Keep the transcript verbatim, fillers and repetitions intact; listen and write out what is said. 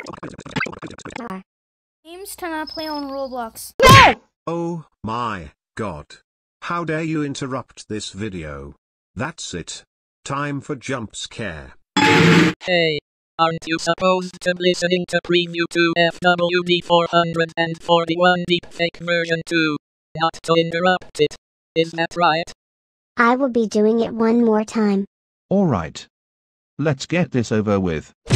Games to not play on Roblox. No! Oh my god. How dare you interrupt this video? That's it. Time for jump scare. Hey, aren't you supposed to be listening to preview to F W D four forty-one deepfake version two? Not to interrupt it. Is that right? I will be doing it one more time. Alright. Let's get this over with.